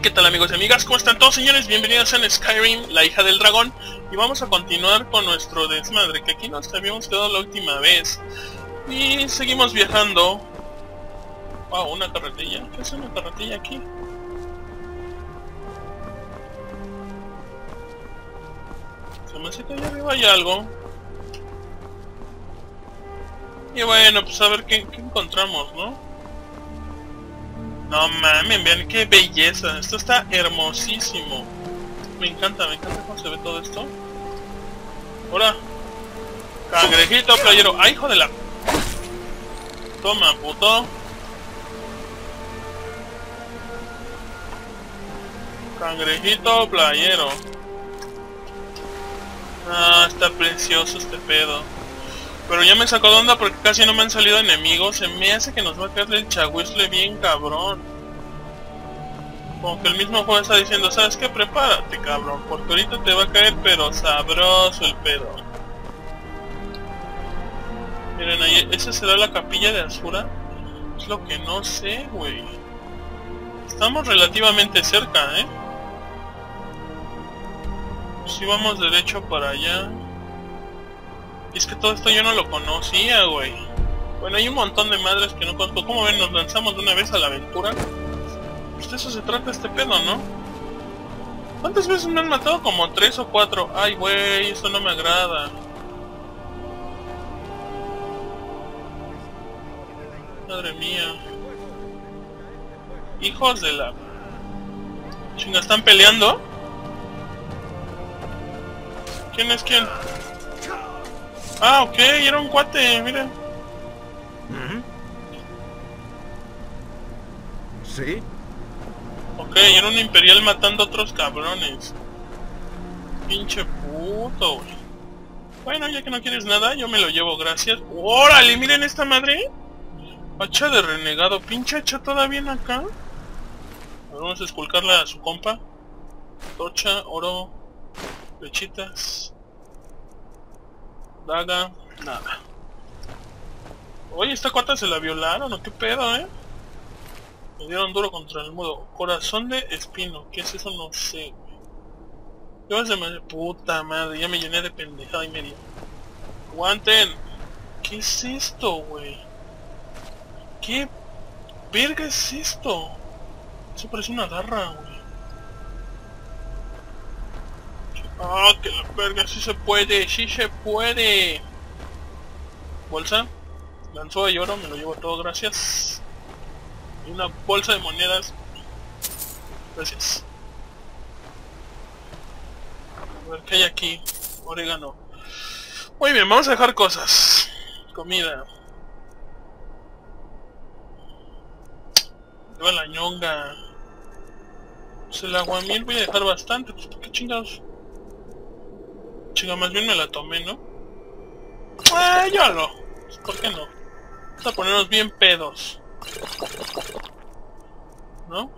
¿qué tal amigos y amigas? ¿Cómo están todos, señores? Bienvenidos a Skyrim, la hija del dragón. Y vamos a continuar con nuestro desmadre, que aquí nos habíamos quedado la última vez. Y seguimos viajando. Wow, una carretilla. ¿Qué es una carretilla aquí? Se me hace que allá arriba hay algo. Y bueno, pues a ver qué encontramos, ¿no? No mames, vean qué belleza. Esto está hermosísimo. Me encanta cómo se ve todo esto. Hola. Cangrejito playero. ¡Ay, hijo de la... Toma, puto. Cangrejito playero. Ah, está precioso este pedo. Pero ya me sacó de onda porque casi no me han salido enemigos. Se me hace que nos va a caer el chagüisle bien cabrón. Como que el mismo juego está diciendo, ¿sabes qué? Prepárate, cabrón, porque ahorita te va a caer pero sabroso el pedo. Miren ahí, ¿esa será la capilla de Azura? Es lo que no sé, güey. Estamos relativamente cerca, ¿eh? Si vamos derecho para allá. Y es que todo esto yo no lo conocía, güey. Bueno, hay un montón de madres que no conozco. Como ven, nos lanzamos de una vez a la aventura. Pues de eso se trata este pedo, ¿no? ¿Cuántas veces me han matado? Como 3 o 4. Ay, güey, eso no me agrada. Madre mía. Hijos de la... Chinga, ¿están peleando? ¿Quién es quién? Ah, ok, era un cuate, mira. ¿Sí? Ok, era un imperial matando a otros cabrones. Pinche puto, güey. Bueno, ya que no quieres nada, yo me lo llevo, gracias. ¡Órale! Miren esta madre. Hacha de renegado, pinche hacha todavía acá. A ver, vamos a esculcarla a su compa. Tocha, oro, flechitas. Daga, nada. Oye, esta cuata se la violaron, ¿o qué pedo, eh? Me dieron duro contra el mudo. Corazón de espino, ¿qué es eso? No sé, güey. ¿Qué vas a hacer? Puta madre, ya me llené de pendejada y media. Aguanten. ¿Qué es esto, güey? ¿Qué verga es esto? Eso parece una garra, güey. Ah, que la verga, sí se puede, sí se puede. Bolsa, lanzó de oro, me lo llevo todo, gracias. Y una bolsa de monedas. Gracias. A ver qué hay aquí. Orégano. Muy bien, vamos a dejar cosas. Comida. Lleva la ñonga. Pues el aguamiel voy a dejar bastante. Pues qué chingados. Chinga, más bien me la tomé, ¿no? Ah, ya no. ¿Por qué no? Vamos a ponernos bien pedos. ¿No?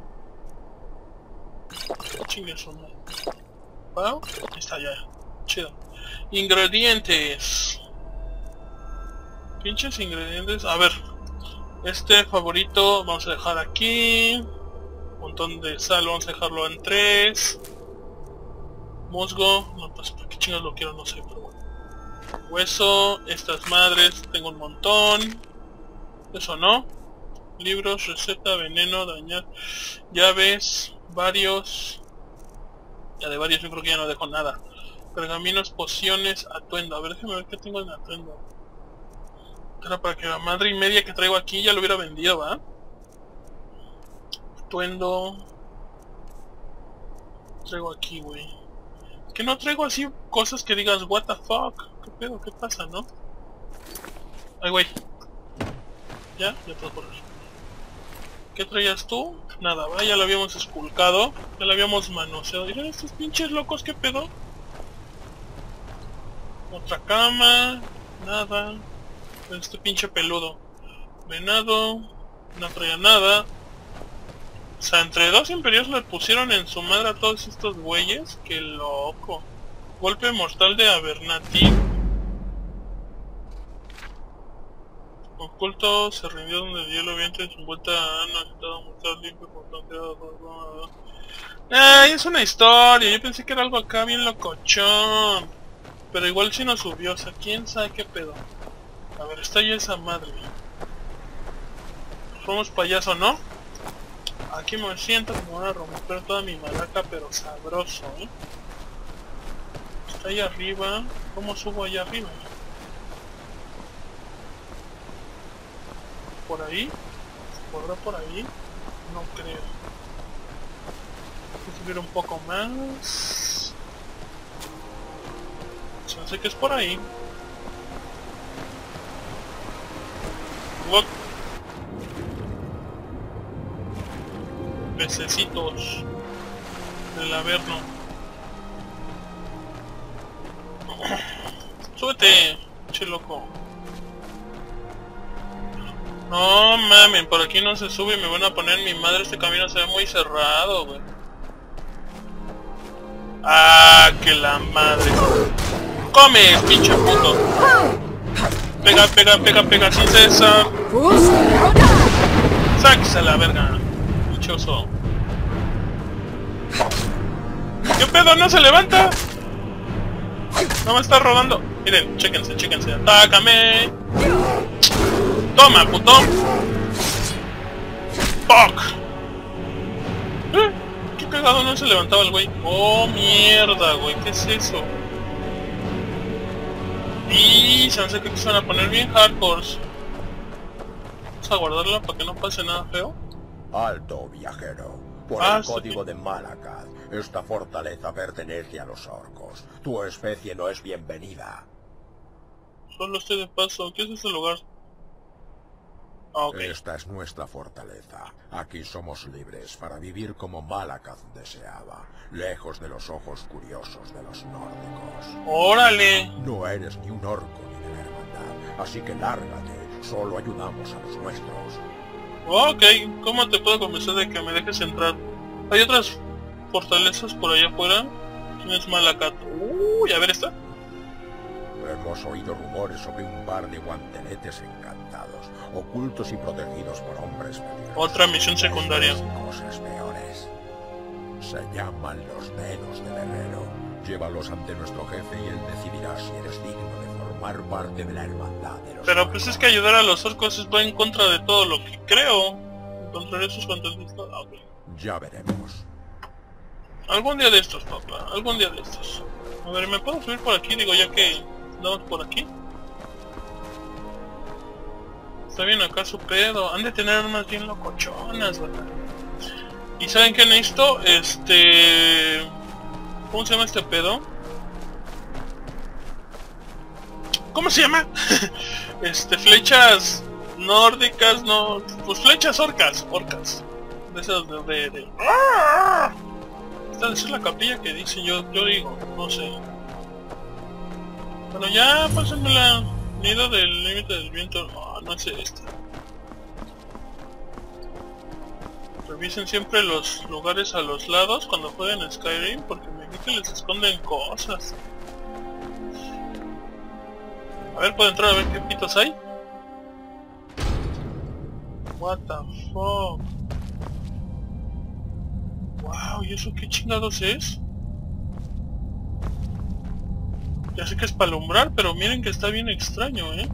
Chingue su madre. Wow, ahí está ya. Chido. Ingredientes. Pinches ingredientes. A ver. Este favorito vamos a dejar aquí. Un montón de sal, vamos a dejarlo en 3. Musgo. No, pues para qué chingados lo quiero, no sé, pero bueno. Hueso. Estas madres, tengo un montón. Eso no. Libros, receta, veneno, dañar. Llaves. Varios. Ya de varios yo creo que ya no dejo nada. Pergaminos, pociones, atuendo. A ver, déjame ver qué tengo en atuendo. Era para que la madre y media que traigo aquí ya lo hubiera vendido, ¿va? Atuendo. Traigo aquí, güey. Que no traigo así cosas que digas, what the fuck. ¿Qué pedo? ¿Qué pasa, no? Ay, güey. Ya puedo correr. ¿Qué traías tú? Nada, va, ya lo habíamos esculcado. Ya lo habíamos manoseado. Miren estos pinches locos, ¿qué pedo? Otra cama. Nada. Este pinche peludo. Venado. No traía nada. O sea, entre dos imperios le pusieron en su madre a todos estos güeyes. ¡Qué loco! Golpe mortal de Abernathy. Oculto se rindió donde el hielo viento en su vuelta han agitado mortal limpio por no quedado. Ay, es una historia. Yo pensé que era algo acá bien locochón. Pero igual si nos subió, o sea, quién sabe qué pedo. A ver, está ya esa madre. Somos payaso, ¿no? Aquí me siento como van a romper toda mi malaca, pero sabroso, ¿eh? Está ahí arriba. ¿Cómo subo allá arriba? ¿Por ahí? ¿Podrá por ahí? No creo. Hay que subir un poco más. Se me hace que es por ahí. What? Pececitos del Averno. Súbete, che loco. No mames, por aquí no se sube y me van a poner mi madre. Este camino se ve muy cerrado, güey. Ah, que la madre. Come, pinche puto. Pega, pega, pega, pega, sin cesar. Sáquese a la verga. Pinche oso. ¿Qué pedo? No se levanta. No me está rodando. Miren, chéquense, chéquense. Atácame. Toma, puto. Fuck. ¿Qué cagado? No se levantaba el güey. Oh, mierda, güey. ¿Qué es eso? Y se me hace que se van a poner bien hardcores. Vamos a guardarla para que no pase nada feo. Alto, viajero. Por el código de Malakath, esta fortaleza pertenece a los orcos. Tu especie no es bienvenida. Solo estoy de paso. ¿Qué es ese lugar? Ah, ok. Esta es nuestra fortaleza. Aquí somos libres para vivir como Malakath deseaba, lejos de los ojos curiosos de los nórdicos. ¡Órale! No eres ni un orco ni de la hermandad, así que lárgate. Solo ayudamos a los nuestros. Ok, ¿cómo te puedo convencer de que me dejes entrar? Hay otras fortalezas por allá afuera. ¿Quién es Malakath? Uy, a ver esta. Hemos oído rumores sobre un par de guanteletes encantados, ocultos y protegidos por hombres peligrosos. Otra misión secundaria. Y cosas peores. Se llaman los dedos del herrero. Llévalos ante nuestro jefe y él decidirá si eres digno de formar parte de la hermandad de los Pero pues es que ayudar a los orcos va en contra de todo lo que creo. Encontrar esos guanteletes. Ah, okay. Ya veremos. Algún día de estos, papá. Algún día de estos. A ver, ¿me puedo subir por aquí? Digo, ya que andamos por aquí. Está bien acá su pedo. Han de tener armas bien locochonas, ¿verdad? ¿Y saben qué necesito? ¿Cómo se llama este pedo? ¿Cómo se llama? Flechas nórdicas, no... Pues flechas orcas. De esas de... ¡Ah! Esta es la capilla que dice yo digo, no sé. Bueno, ya pásenmela. Nido del límite del viento. No, no es esta. Revisen siempre los lugares a los lados cuando jueguen Skyrim, porque me vi que les esconden cosas. A ver, puedo entrar a ver qué pitos hay. What the fuck. Wow, ¿y eso qué chingados es? Ya sé que es para alumbrar, pero miren que está bien extraño, ¿eh?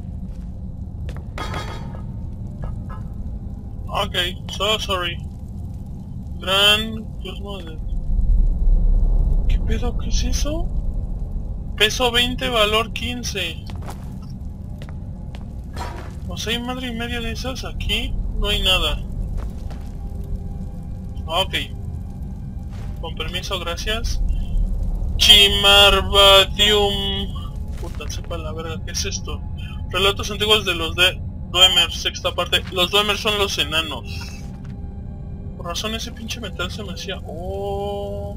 Ok, so sorry. Gran... ¿Qué pedo? ¿Qué es eso? Peso 20, valor 15. O sea, hay madre y media de esas. Aquí no hay nada. Ok. Con permiso, gracias. Chimarbatium. Puta, sepa la verga, ¿qué es esto? Relatos antiguos de los de Dwemer, sexta parte. Los Dwemer son los enanos. Por razón ese pinche metal se me hacía... Oh...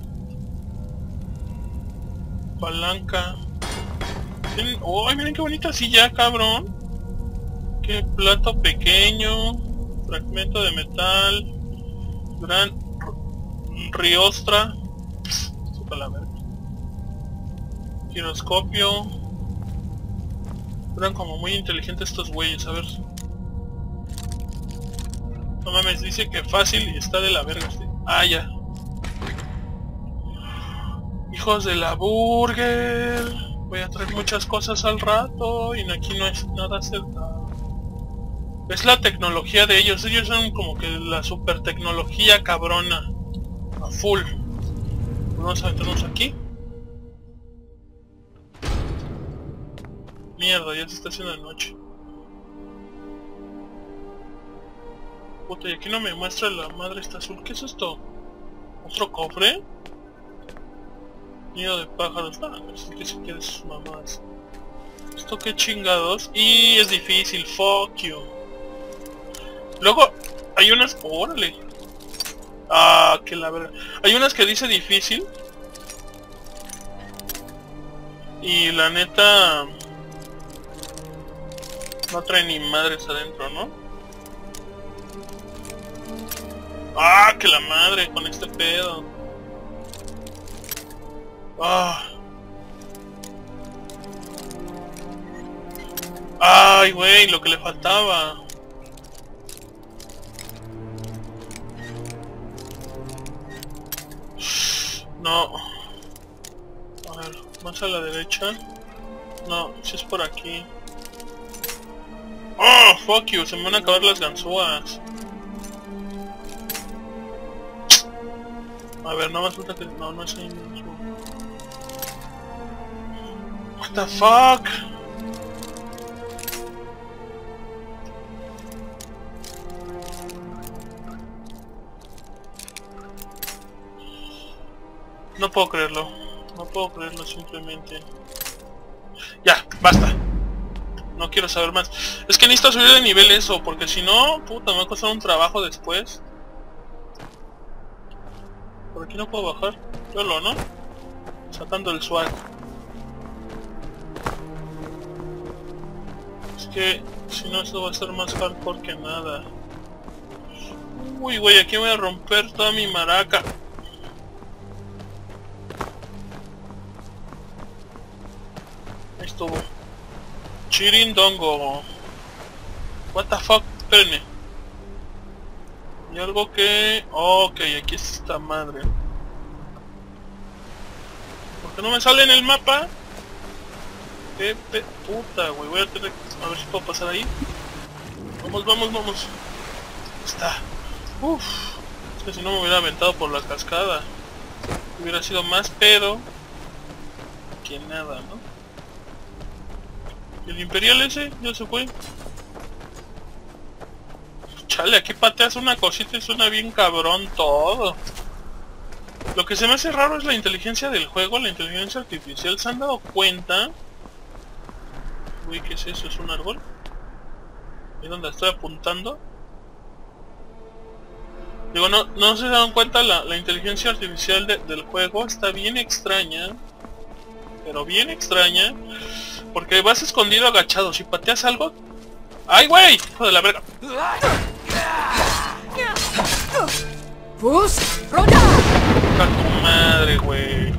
Palanca. Oh, miren qué bonita silla, cabrón. Qué plato pequeño. Fragmento de metal. Gran riostra. Sepa la verga. Giroscopio. Eran como muy inteligentes estos güeyes, a ver. No mames, dice que fácil y está de la verga este. Ah, ya. Hijos de la burger. Voy a traer muchas cosas al rato y aquí no es nada acertado. Es la tecnología de ellos. Ellos son como que la super tecnología cabrona. A full. Vamos a meternos aquí. Mierda, ya se está haciendo de noche. Puta, y aquí no me muestra la madre esta azul. ¿Qué es esto? ¿Otro cofre? Nido de pájaros. Ah, es que si quieres sus mamás. ¿Esto qué chingados? Y es difícil, fuck you. Luego, hay unas... ¡Órale! Ah, que la verdad. Hay unas que dice difícil. Y la neta... no trae ni madres adentro, ¿no? ¡Ah, que la madre! Con este pedo. ¡Ah! ¡Ay, güey! Lo que le faltaba. No. A ver, más a la derecha. No, si es por aquí. ¡Oh, fuck you! Se me van a acabar las ganzúas. A ver, no más falta que... no, no es ahí mismo. What the fuck? No puedo creerlo. No puedo creerlo simplemente. Ya, basta. No quiero saber más. Es que necesito subir de nivel eso, porque si no, puta, me va a costar un trabajo después. Por aquí no puedo bajar. Yolo, ¿no? Sacando el swag. Es que si no, esto va a ser más hardcore que nada. Uy, güey, aquí voy a romper toda mi maraca. Ahí estuvo. Chirindongo. What the fuck, espérenme. Y algo que... ok, aquí es esta madre. ¿Por qué no me sale en el mapa? Qué puta, güey. Voy a tener que... a ver si puedo pasar ahí. Vamos, vamos, vamos. Está. Uff. Es que si no me hubiera aventado por la cascada. Hubiera sido más pedo que nada, ¿no? El imperial ese ya se fue. Chale, aquí pateas una cosita y suena bien cabrón todo. Lo que se me hace raro es la inteligencia del juego, la inteligencia artificial. ¿Se han dado cuenta? Uy, ¿qué es eso? ¿Es un árbol? ¿Es donde estoy apuntando? Digo, no se dan cuenta, la inteligencia artificial del juego está bien extraña. Pero bien extraña. Porque vas escondido agachado. Si pateas algo... ¡ay, güey! ¡Hijo de la verga! ¡A tu madre, güey!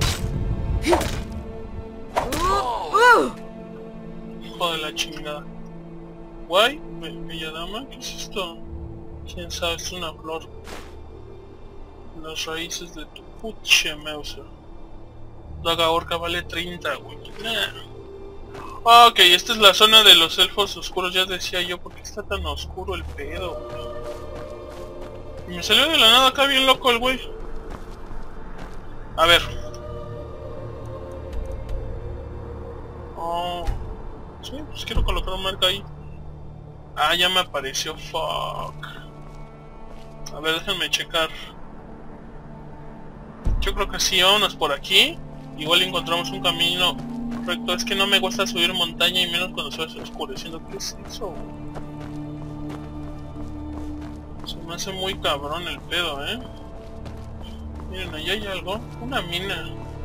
Hijo de la chingada. ¿Guay? Bella dama, ¿qué es esto? ¿Quién sabe? Es una flor. Las raíces de tu puche Mauser. Daga orca vale 30, güey. Ok, esta es la zona de los elfos oscuros. Ya decía yo, ¿por qué está tan oscuro el pedo, güey? Y me salió de la nada acá bien loco el güey. A ver. Oh. Sí, pues quiero colocar un marca ahí. Ah, ya me apareció, fuck. A ver, déjenme checar. Yo creo que sí, vámonos por aquí. Igual encontramos un camino recto. Es que no me gusta subir montaña y menos cuando se va oscureciendo. ¿Qué es eso? Se me hace muy cabrón el pedo, ¿eh? Miren, allá hay algo. Una mina.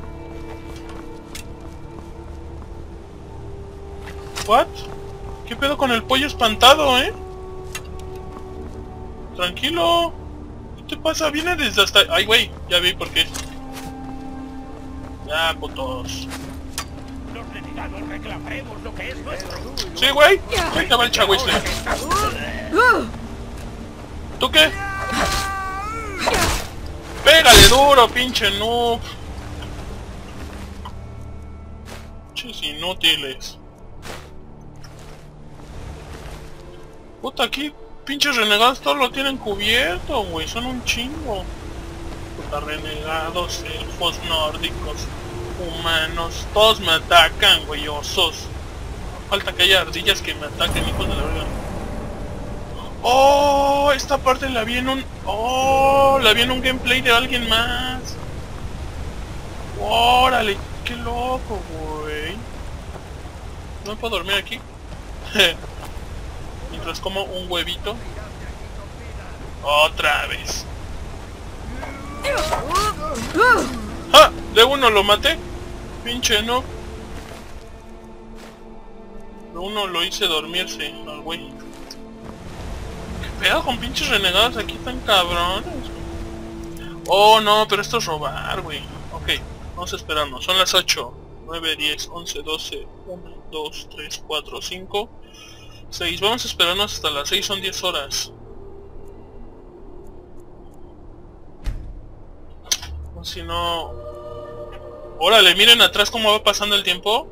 ¿What? ¿Qué pedo con el pollo espantado, eh? Tranquilo. ¿Qué te pasa? Viene desde hasta... ay, güey, ya vi por qué. Ya, putos. Los dedicados reclamaremos lo que es nuestro. Sí, güey. Ahí te va el chagüisle. ¿Tú qué? Pégale duro, pinche noob. Pinches inútiles. Puta, aquí pinches renegados todos lo tienen cubierto, güey. Son un chingo. Puta, renegados, elfos nórdicos, humanos. Todos me atacan, güey, osos. Falta que haya ardillas que me ataquen, hijos de la verga. Oh, esta parte la vi en un... Oh, la vi en un gameplay de alguien más. Órale, qué loco, güey. No puedo dormir aquí. Mientras como un huevito. Otra vez. ¡Ah! De uno lo maté. Pinche no. De uno lo hice dormirse al güey. ¿Qué pedo con pinches renegados aquí tan cabrones? Oh no, pero esto es robar, güey. Ok, vamos a esperarnos. Son las 8, 9, 10, 11, 12, 1, 2, 3, 4, 5, 6. Vamos a esperarnos hasta las 6, son 10 horas. O si no... Órale, miren atrás cómo va pasando el tiempo.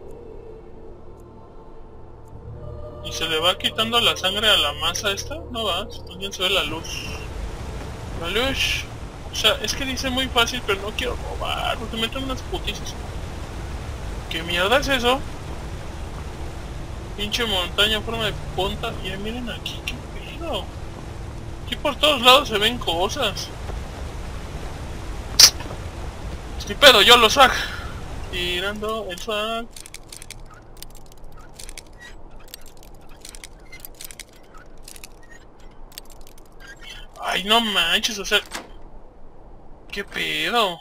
Y se le va quitando la sangre a la masa esta. No va, también se ve la luz. La luz. O sea, es que dice muy fácil, pero no quiero robar, porque me meten unas putizas. ¿Qué mierda es eso? Pinche montaña en forma de punta. Y miren aquí, qué pedo. Aquí por todos lados se ven cosas. Ni pedo, yo lo saco. Tirando el swag. Ay, no manches, o sea... ¿Qué pedo?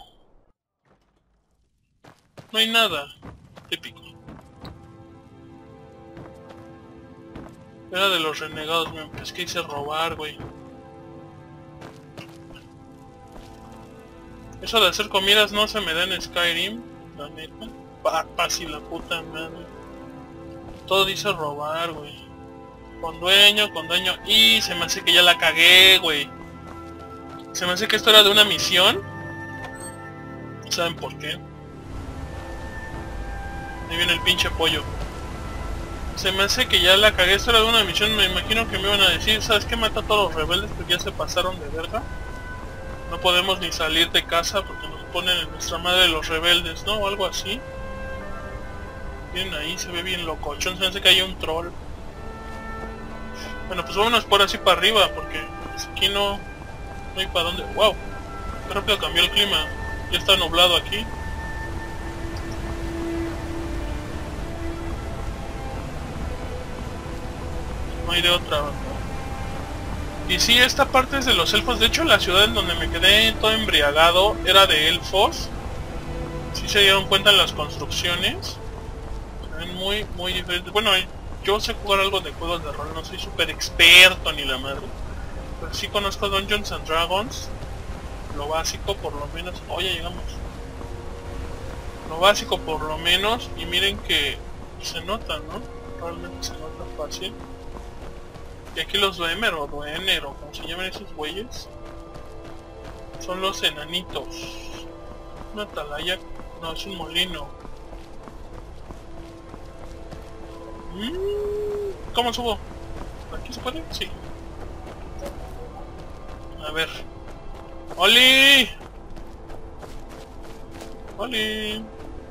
No hay nada. Épico. Era de los renegados, es que hice robar, güey. Eso de hacer comidas no se me da en Skyrim, la neta. Papas y la puta madre. Todo dice robar, güey. Con dueño. Y se me hace que ya la cagué, güey. Se me hace que esto era de una misión. ¿Saben por qué? Ahí viene el pinche pollo. Se me hace que ya la cagué, esto era de una misión. Me imagino que me iban a decir, ¿sabes qué? Mata a todos los rebeldes porque ya se pasaron de verga. No podemos ni salir de casa porque nos ponen en nuestra madre los rebeldes, ¿no? O algo así. Miren ahí, se ve bien locochón, se me hace que hay un troll. Bueno, pues vámonos por así para arriba, porque aquí no hay para dónde. ¡Wow! Qué rápido cambió el clima. Ya está nublado aquí. No hay de otra. Y sí, esta parte es de los elfos. De hecho, la ciudad en donde me quedé todo embriagado era de elfos. Sí se dieron cuenta en las construcciones. Se ven muy diferentes. Bueno, yo sé jugar algo de juegos de rol, no soy súper experto ni la madre. Pero sí conozco Dungeons and Dragons. Lo básico por lo menos. Oye, llegamos. Lo básico por lo menos. Y miren que se nota, ¿no? Realmente se nota fácil. Y aquí los Dwemer o Dwemer o como se llaman esos güeyes, son los enanitos. Una atalaya, no, es un molino. ¿Cómo subo? ¿Aquí se puede? Sí. A ver. ¡Oli! ¡Oli!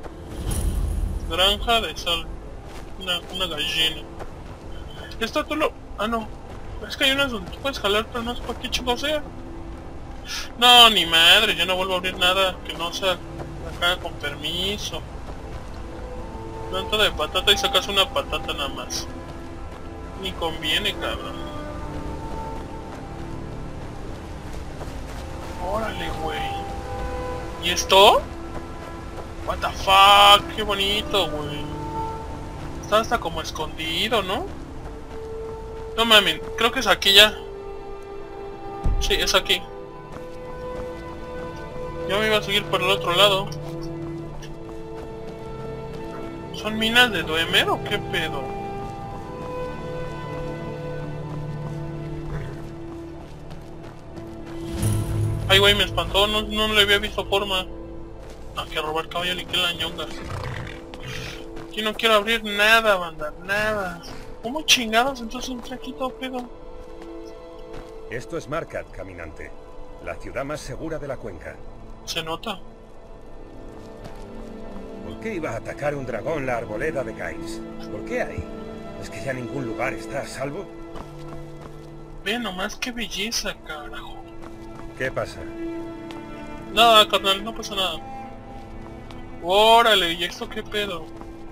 Granja de sal. Una gallina. Esto tú lo... Ah, no. Es que hay unas donde tú puedes jalar, pero no es para qué chico sea. No, ni madre, yo no vuelvo a abrir nada que no sea acá con permiso. Planta de patata y sacas una patata nada más. Ni conviene, cabrón. Órale, güey. ¿Y esto? What the fuck, qué bonito, güey. Está hasta como escondido, ¿no? No mames, creo que es aquí ya. Sí, es aquí. Yo me iba a seguir por el otro lado. ¿Son minas de Dwemer o qué pedo? Ay, güey, me espantó, no le había visto forma. Ah, que robar caballo ni que la ñonga. Aquí no quiero abrir nada, banda, nada. ¿Cómo chingados entonces entré aquí todo pedo? Esto es Markat, caminante. La ciudad más segura de la cuenca. Se nota. ¿Por qué iba a atacar un dragón la arboleda de Gaines? ¿Por qué ahí? ¿Es que ya ningún lugar está a salvo? Ve nomás qué belleza, carajo. ¿Qué pasa? Nada, carnal, no pasa nada. Órale, ¿y esto qué pedo?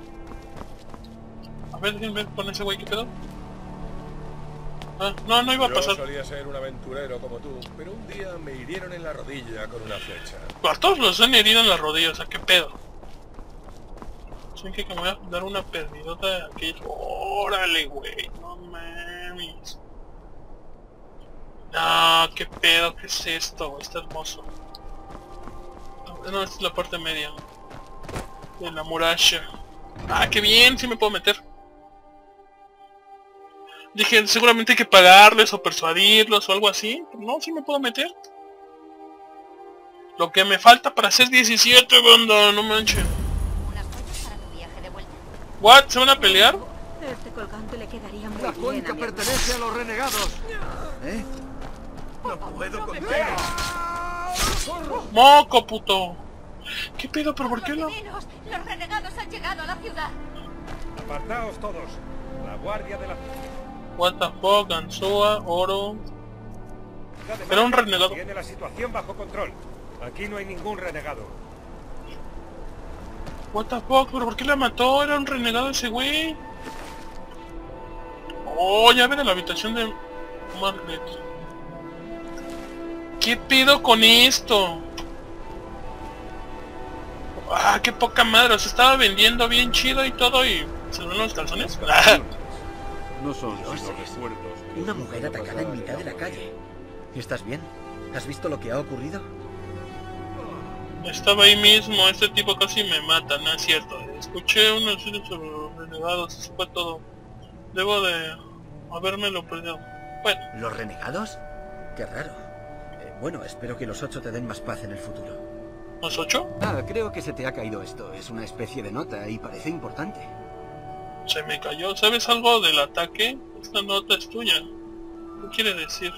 A ver, déjenme ver con ese güey, ¿qué pedo? Ah, no, no iba a pasar. Yo solía ser un aventurero como tú, pero un día me hirieron en la rodilla con una flecha. A todos los han herido en las rodillas, o sea, ¿qué pedo? Sé que me voy a dar una perdidota aquí. Órale, güey, no mames. No, qué pedo, ¿qué es esto? Está hermoso. No, esta es la parte media de la muralla. Ah, qué bien, sí me puedo meter. Dije, seguramente hay que pagarles o persuadirlos o algo así. No, sí me puedo meter. Lo que me falta para ser 17, banda, no manches. Unas joyas para tu viaje de vuelta. ¿What? ¿Se van a pelear? Este colgante le quedaría muy La bien cuenca a mi pertenece a los renegados. ¿Eh? No puedo contigo. ¡Moco, puto! ¿Qué pedo? ¿Pero por qué no? ¡Cocineros! ¡Los renegados han llegado a la ciudad! Apartaos todos. La guardia de la What the fuck, Ansoa, oro... ciudad de Era un Markat renegado. tiene la situación bajo control. Aquí no hay ningún renegado. What the fuck, ¿pero por qué la mató? Era un renegado ese güey. Oh, ya ven en la habitación de Margaret. ¿Qué pedo con esto? Ah, qué poca madre, se estaba vendiendo bien chido y todo y... ¿Se ven los calzones? No son sino recuerdos. Una mujer atacada en mitad de la calle. ¿Estás bien? ¿Has visto lo que ha ocurrido? Estaba ahí mismo, este tipo casi me mata, no es cierto. Escuché una serie sobre los renegados, eso fue todo. Debo de habérmelo perdido. Bueno, ¿Los renegados? Qué raro. Bueno, espero que los 8 te den más paz en el futuro. ¿los 8? Ah, creo que se te ha caído esto. Es una especie de nota y parece importante. Se me cayó. ¿Sabes algo del ataque? Esta nota es tuya. ¿Qué quiere decir?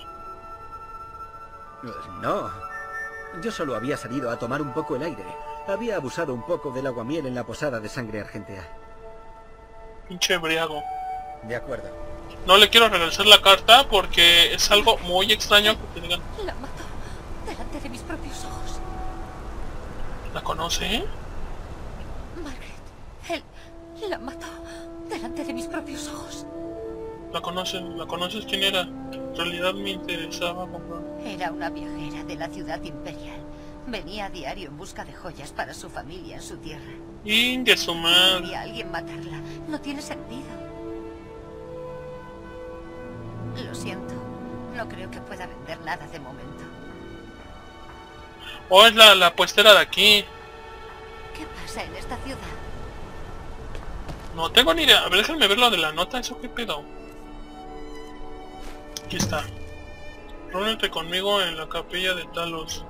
No. Yo solo había salido a tomar un poco el aire. Había abusado un poco del aguamiel en la posada de Sangre Argentea. Pinche briago. De acuerdo. No le quiero regresar la carta porque es algo muy extraño que te digan. La mató delante de mis propios ojos. ¿La conoce, eh? Margaret, él la mató delante de mis propios ojos. ¿La conoces quién era? En realidad me interesaba comprar. Era una viajera de la ciudad imperial. Venía a diario en busca de joyas para su familia en su tierra. Inge su madre. ¿Podría alguien matarla? No tiene sentido. Lo siento. No creo que pueda vender nada de momento. Oh, es la puestera de aquí. ¿Qué pasa en esta ciudad? No tengo ni idea. A ver, déjenme ver lo de la nota. ¿Eso qué pedo? Aquí está. Reúnete conmigo en la capilla de Talos.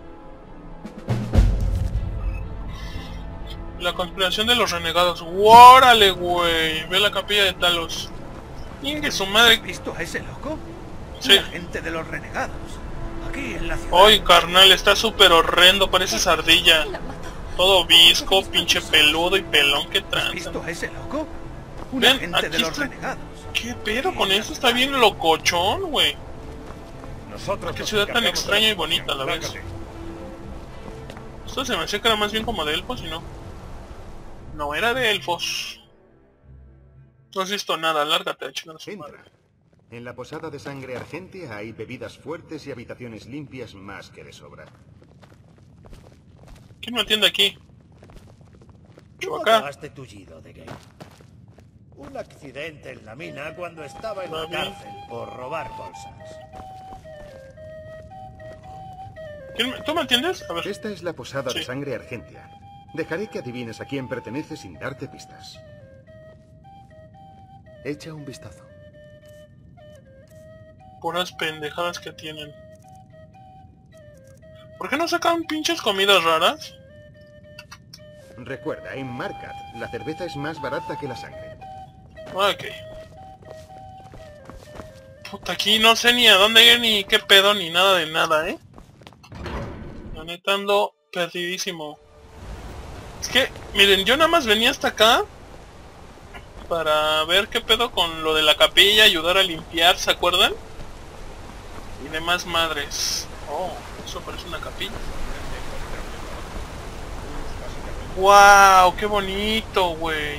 La conspiración de los renegados. ¡Órale, güey! Ve la capilla de Talos. Inge su madre. ¿Has visto a ese loco? Sí. La gente de los renegados. Aquí en la ciudad. Ay, carnal, está súper horrendo. Parece ardilla. La mató. Todo visco, pinche peludo y pelón que ¿Has tranza. visto a ese loco? Una Ven, gente de aquí los está. renegados. ¿Qué pedo con eso? Está bien locochón, güey. Nosotros Qué nos ciudad tan encargamos extraña de la y bonita a la vez. Lárgate. Esto se me hacía que era más bien como de elfos y no. No era de elfos. No has visto nada, lárgate, chingar a su madre. Entra. En la posada de Sangre Argentea hay bebidas fuertes y habitaciones limpias más que de sobra. ¿Quién me atiende aquí? ¿Tú Chubacá. acabaste tullido de gay? Un accidente en la mina cuando estaba en la David. cárcel por robar bolsas. ¿Tú me entiendes? A ver. Esta es la posada Sí. de Sangre Argentea. Dejaré que adivines a quién pertenece sin darte pistas. Echa un vistazo. Puras pendejadas que tienen. ¿Por qué no sacan pinches comidas raras? Recuerda, en Markat, la cerveza es más barata que la sangre. Ok. Puta, aquí no sé ni a dónde ir, ni qué pedo, ni nada de nada, La neta ando perdidísimo. Es que, miren, yo nada más venía hasta acá para ver qué pedo con lo de la capilla, ayudar a limpiar, ¿se acuerdan? Y demás madres. Oh, eso parece una capilla. ¡Wow! ¡Qué bonito, güey!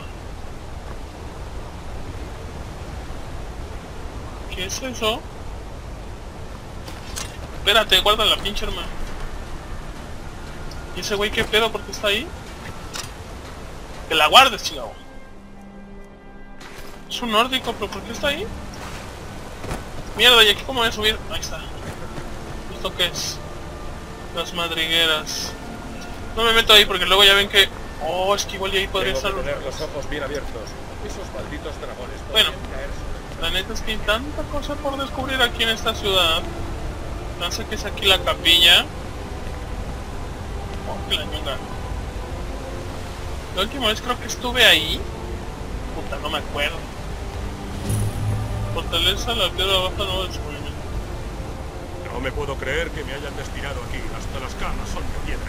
¿Qué es eso? Espérate, guarda la pinche hermano. ¿Y ese güey qué pedo? ¿Por qué está ahí? Que la guardes, chingado. Es un nórdico, pero ¿por qué está ahí? Mierda, ¿y aquí cómo voy a subir? Ahí está. ¿Esto qué es? Las madrigueras. No me meto ahí porque luego ya ven que... Oh, es que igual y ahí podría estar... tener los ojos bien abiertos. Esos malditos dragones. Bueno, la neta es que hay tanta cosa por descubrir aquí en esta ciudad. No sé qué es aquí la capilla. Oh, que la ñonga. La última vez creo que estuve ahí. Puta, no me acuerdo. Fortaleza la piedra baja no descubrimiento. No me puedo creer que me hayan destinado aquí. Hasta las camas son de piedra.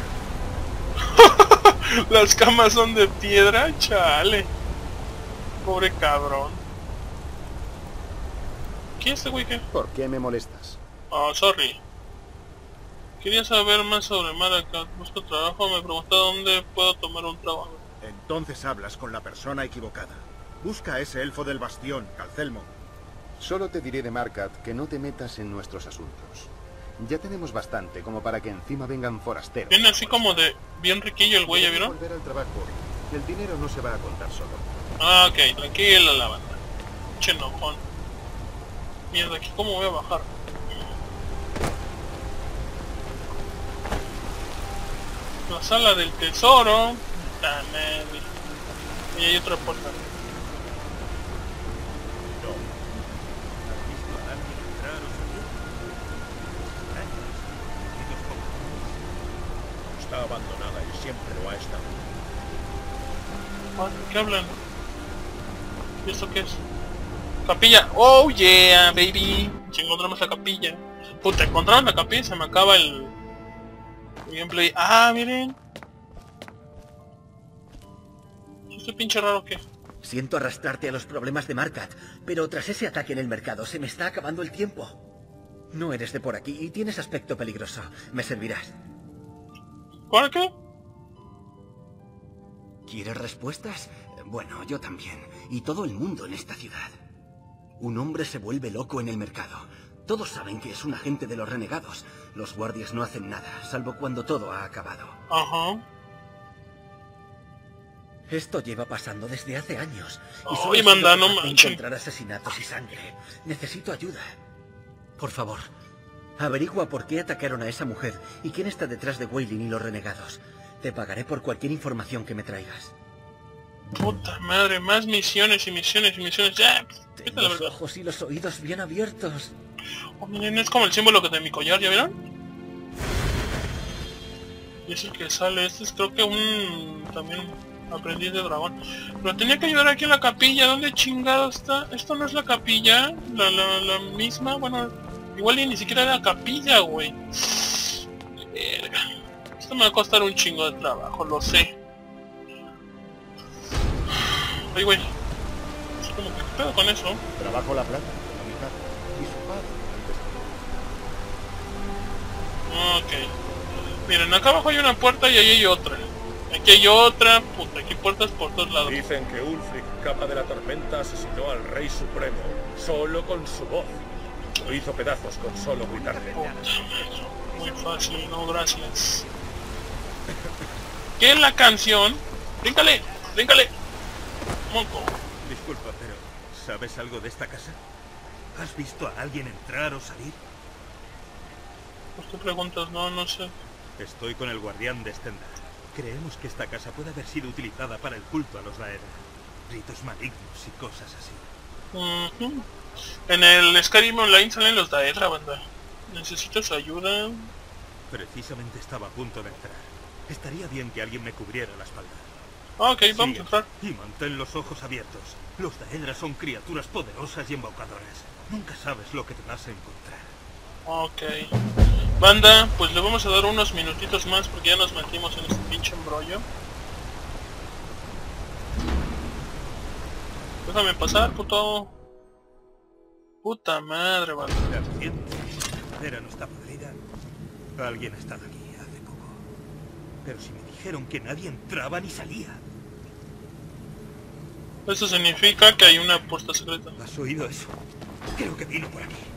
Las camas son de piedra, chale. Pobre cabrón. ¿Qué es este güey qué? ¿Por qué me molestas? Oh, sorry. Quería saber más sobre Markat. Busco trabajo, me preguntaba dónde puedo tomar un trabajo. Entonces hablas con la persona equivocada. Busca a ese elfo del bastión, Calcelmo. Solo te diré de Markat que no te metas en nuestros asuntos. Ya tenemos bastante como para que encima vengan forasteros. Viene así como de bien riquillo el güey, ¿ya vieron? Volver al trabajo. El dinero no se va a contar solo. Ah, ok, tranquila la banda. Che enojón. Mierda, aquí cómo voy a bajar. La sala del tesoro. Puta madre. Y hay otra puerta. Está abandonada y siempre lo ha estado. ¿Qué hablan? ¿Y esto qué es? Capilla. Oh yeah, baby. Si encontramos la capilla. Puta, encontramos la capilla y se me acaba el gameplay. Ah, miren. ¿Este pinche raro qué? Siento arrastrarte a los problemas de Markat, pero tras ese ataque en el mercado se me está acabando el tiempo. No eres de por aquí y tienes aspecto peligroso. Me servirás. ¿Por qué? ¿Quieres respuestas? Bueno, yo también. Y todo el mundo en esta ciudad. Un hombre se vuelve loco en el mercado. Todos saben que es un agente de los renegados. Los guardias no hacen nada, salvo cuando todo ha acabado. Ajá. Esto lleva pasando desde hace años. Ay, solo manda, no capaz de manches. encontrar asesinatos y sangre. Necesito ayuda. Por favor, averigua por qué atacaron a esa mujer y quién está detrás de Weylin y los renegados. Te pagaré por cualquier información que me traigas. Puta madre, más misiones y misiones y misiones. Ya, Ten esta es la los verdad. ojos y los oídos bien abiertos. Oh, miren, es como el símbolo que de mi collar, ¿ya vieron? Y es el que sale. Este es creo que un... también aprendiz de dragón. Pero tenía que ayudar aquí en la capilla. ¿Dónde chingado está? ¿Esto no es la capilla? La misma, bueno... Igual ni siquiera era capilla, güey. Verga. Esto me va a costar un chingo de trabajo, lo sé. Ay, güey. Es como que, ¿qué pedo con eso? Trabajo la plata, la mitad. Y su padre, el vestido. Ok. Miren, acá abajo hay una puerta y ahí hay otra. Aquí hay otra, puta, aquí hay puertas por todos lados. Dicen que Ulfric, capa de la tormenta, asesinó al rey supremo, solo con su voz. Lo hizo pedazos con solo gritarle. Puta madre. Muy fácil, no gracias. ¿Qué es la canción? ¡Bríncale! ¡Bríncale! Monco. Disculpa, pero ¿sabes algo de esta casa? ¿Has visto a alguien entrar o salir? ¿Por qué preguntas? No, no sé. Estoy con el guardián de Stendar. Creemos que esta casa puede haber sido utilizada para el culto a los Daedra. Ritos malignos y cosas así. Ujú. En el Skyrim Online salen los Daedra, banda. ¿Necesitas ayuda? Precisamente estaba a punto de entrar. Estaría bien que alguien me cubriera la espalda. Ok, vamos a entrar. Y mantén los ojos abiertos. Los Daedra son criaturas poderosas y embaucadoras. Nunca sabes lo que te vas a encontrar. Ok. Banda, pues le vamos a dar unos minutitos más porque ya nos metimos en este pinche embrollo. Déjame pasar, puto. Puta madre, banda. La madera no está podrida. Alguien ha estado aquí hace poco. Pero si me dijeron que nadie entraba ni salía. Eso significa que hay una puerta secreta. ¿Has oído eso? Creo que vino por aquí.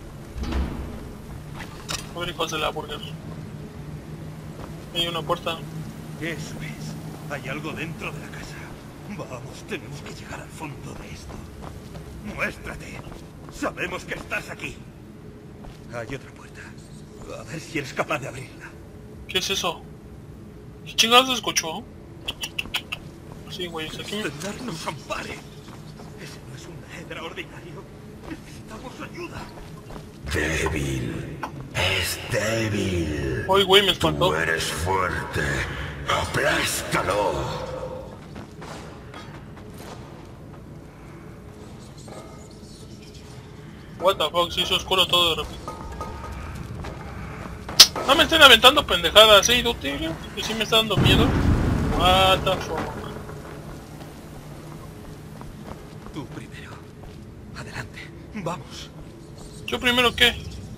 A ver, hijos de la burger. Hay una puerta. Eso es. Hay algo dentro de la casa. Vamos, tenemos que llegar al fondo de esto. ¡Muéstrate! Sabemos que estás aquí. Hay otra puerta. A ver si eres capaz de abrirla. ¿Qué es eso? ¿Qué chingados se escuchó? Sí, güey, es aquí. Tendar nos ampare. Ese no es un Daedra ordinario. Necesitamos ayuda. Débil. Es débil. Uy, güey, me espantó. Tú eres fuerte. Aplástalo. What the fuck, se hizo oscuro todo de repente. No me estén aventando pendejadas, inútil. Que sí me está dando miedo. What the fuck. Tú primero. Adelante. Vamos. ¿Yo primero qué?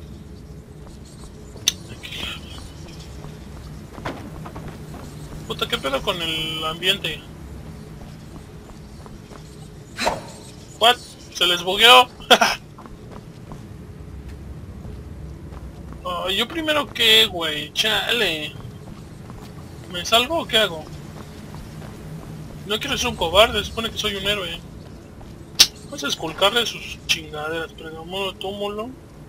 Puta, ¿qué pedo con el ambiente? What? Se les bugueó. Oh, ¿yo primero qué, güey? Chale. ¿Me salgo o qué hago? No quiero ser un cobarde, se supone que soy un héroe. Vamos a esculcarle sus chingaderas, pergamuno, túmulo.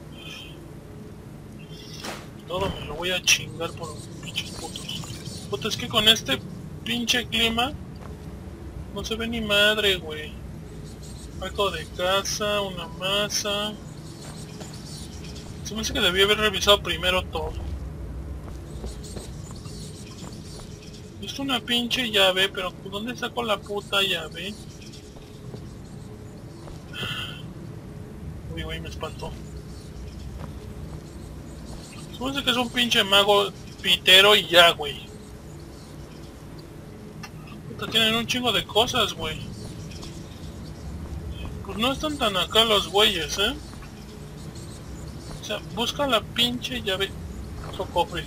Todo me lo voy a chingar por pinches putos. Puta, es que con este pinche clima no se ve ni madre, güey. Algo de casa, una masa. Se me hace que debí haber revisado primero todo. Es una pinche llave, pero ¿dónde saco la puta llave? Uy, güey, me espantó. Se me hace que es un pinche mago pitero y ya, güey. Puta, tienen un chingo de cosas, güey. Pues no están tan acá los güeyes, ¿eh? O sea, busca la pinche llave. Otro cofre.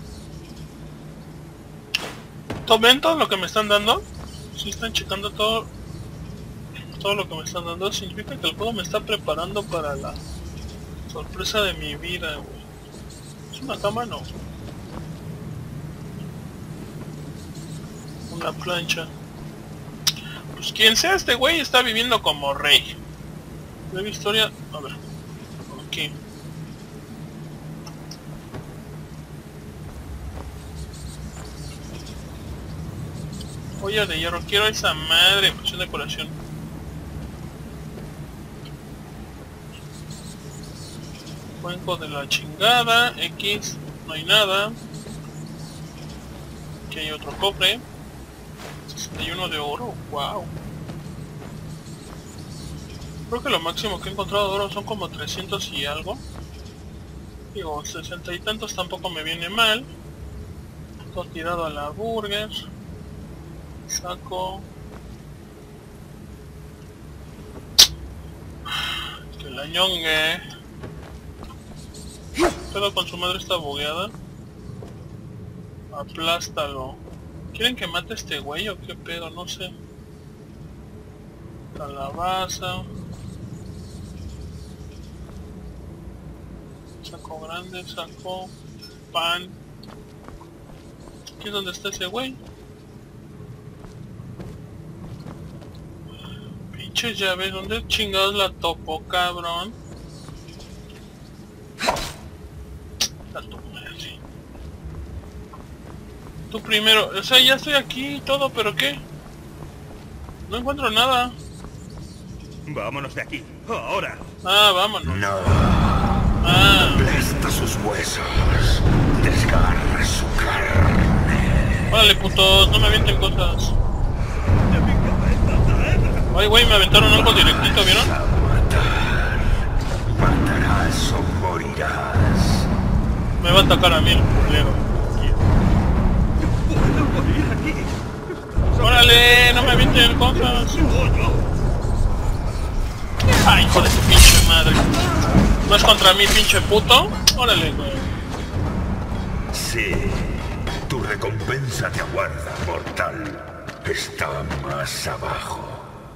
¿Ven todo lo que me están dando? Si están checando todo lo que me están dando, significa que el juego me está preparando para la sorpresa de mi vida, güey. ¿Es una cama? No. Una plancha. Pues quien sea este güey está viviendo como rey. Breve historia. A ver. Aquí. Olla de hierro. Quiero esa madre. Pues decoración. Cuenco de la chingada. X. No hay nada. Aquí hay otro cofre. 61 de oro. Wow. Creo que lo máximo que he encontrado de oro son como 300 y algo. Digo, 60 y tantos tampoco me viene mal. Todo tirado a la burger. Saco. Que la ñongue. Pero con su madre está bugueada. Aplástalo. ¿Quieren que mate a este güey o qué pedo? No sé. Calabaza. Saco grande, saco pan. ¿Aquí es donde está ese güey? Pinche llave, ¿dónde chingados la topo, cabrón? La topo, sí. Tú primero, o sea, ya estoy aquí y todo, pero ¿qué? No encuentro nada. Vámonos de aquí, ahora. Ah, vámonos. No. Ah. Aplasta sus huesos. Desgarra su carne. Órale, putos, no me avienten cosas. Ay, güey, me aventaron algo directito, ¿vieron? Matarás o morirás. Me va a atacar a mí el culero. ¡Puedo morir aquí! ¡Órale! ¡No me avienten cosas! ¡Ay, hijo de tu pinche madre! ¿No es contra mí, pinche puto? ¡Órale, güey! Sí, tu recompensa te aguarda, mortal. Está más abajo.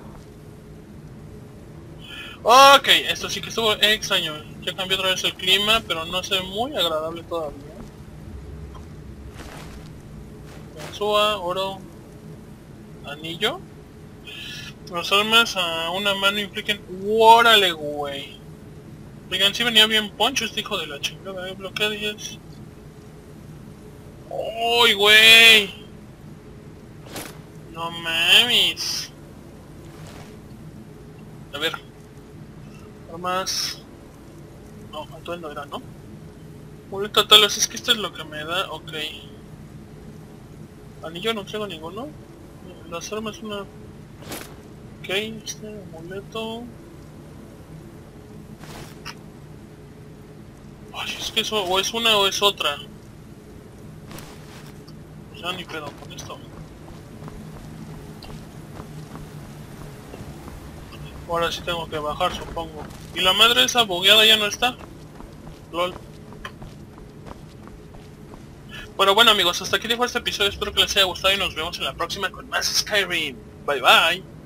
Ok, esto sí que estuvo extraño. Ya cambió otra vez el clima, pero no se ve muy agradable todavía. Ganzúa, oro, anillo. Las armas a una mano impliquen... ¡Órale, güey! Oigan, sí venía bien poncho este hijo de la chingada, bloquea 10. ¡Uy, güey! No mames. A ver. Armas... No, atuendo era, ¿no? Muleta talas, es que esto es lo que me da... Ok. Anillo no traigo ninguno. Las armas una... Ok, este amuleto... Ay, es que eso o es una o es otra. Ya ni pedo con esto. Ahora sí tengo que bajar, supongo. Y la madre esa bugueada ya no está. LOL. Bueno amigos, hasta aquí dejo este episodio. Espero que les haya gustado y nos vemos en la próxima con más Skyrim. Bye bye.